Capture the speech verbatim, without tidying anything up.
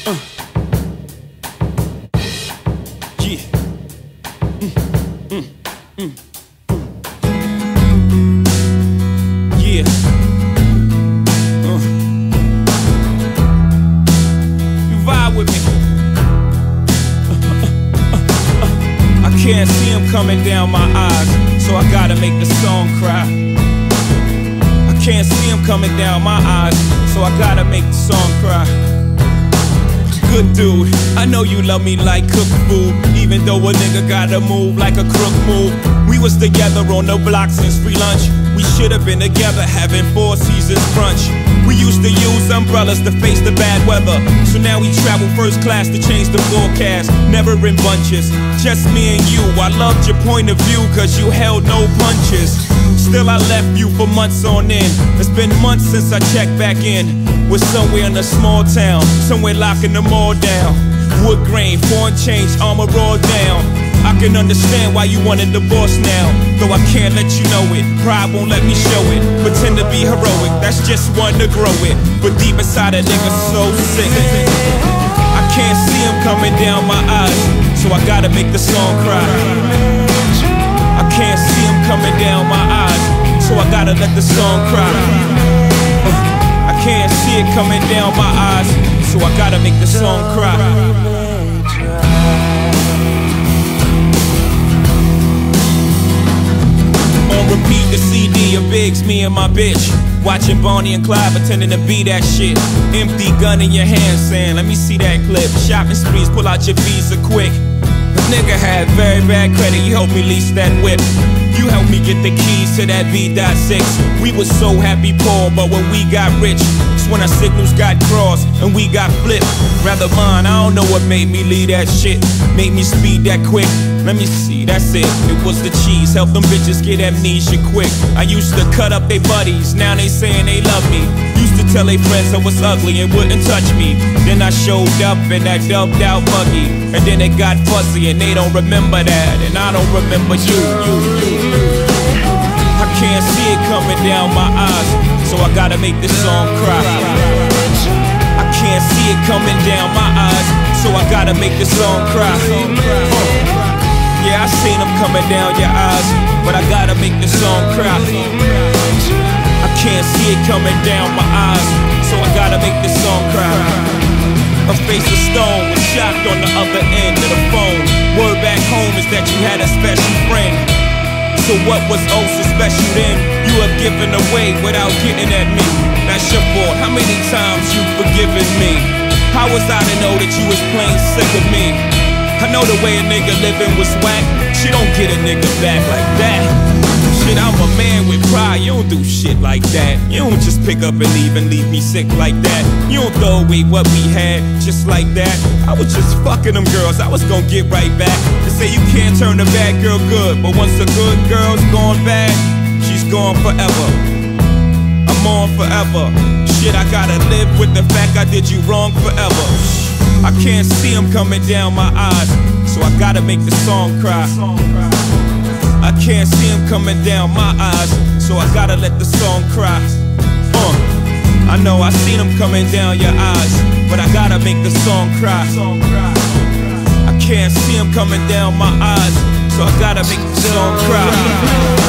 Uh. Yeah. Mm, mm, mm, mm. Yeah. Uh. You vibe with me. Uh, uh, uh, uh. I can't see him coming down my eyes, so I gotta make the song cry. I can't see him coming down my eyes, so I gotta make the song cry. Good dude, I know you love me like cook food, even though a nigga gotta move like a crook move. We was together on the block since free lunch. We should've been together having Four Seasons brunch. We used to use umbrellas to face the bad weather, so now we travel first class to change the forecast. Never in bunches, just me and you. I loved your point of view cause you held no punches. Still I left you for months on end. It's been months since I checked back in. We're somewhere in a small town, somewhere locking them all down. Wood grain, foreign change, armor all down. I can understand why you want a divorce now, though I can't let you know it. Pride won't let me show it. Pretend to be heroic, that's just one to grow it. But deep inside a nigga so sick, I can't see him coming down my eyes, so I gotta make the song cry. I can't see him coming down my eyes, so I gotta let the song cry. I can't see it coming down my eyes, so I gotta make the song cry. On repeat the C D of Biggs, me and my bitch, watching Bonnie and Clyde, pretending to be that shit. Empty gun in your hand saying, let me see that clip. Shopping sprees, pull out your visa quick. The nigga had very bad credit, you helped me lease that whip. You helped me get the keys to that V six. We was so happy poor, but when we got rich, it's when our signals got crossed and we got flipped. Rather mine, I don't know what made me leave that shit, made me speed that quick. Let me see, that's it, it was the cheese. Help them bitches get amnesia quick. I used to cut up they buddies, now they saying they love me. Used to tell they friends I was ugly and wouldn't touch me. Then I showed up in that dubbed out buggy, and then it got fuzzy and they don't remember that, and I don't remember you, you, you. I can't see it coming down my eyes, so I gotta make this song cry. I can't see it coming down my eyes, so I gotta make this song cry. uh. Yeah, I seen them coming down your eyes, but I gotta make this song cry. I can't see it coming down my eyes, so I gotta make this song cry. A face of stone was shocked on the other end of the phone. Word back home is that you had a special friend. So what was oh so special then? You have given away without getting at me. That's your fault, how many times you forgiven me? How was I to know that you was plain sick of me? I know the way a nigga living was whack. She don't get a nigga back like that. Shit, I'm a man with pride, you don't do shit like that. You don't just pick up and leave and leave me sick like that. You don't throw away what we had just like that. I was just fucking them girls, I was gonna get right back. They say you can't turn a bad girl good, but once a good girl's gone bad, she's gone forever. I'm on forever. Shit, I gotta live with the fact I did you wrong forever. I can't see him coming down my eyes, so I gotta make the song cry. I can't see him coming down my eyes, so I gotta let the song cry. Uh, I know I seen him coming down your eyes, but I gotta make the song cry. I can't see him coming down my eyes, so I gotta make the song cry.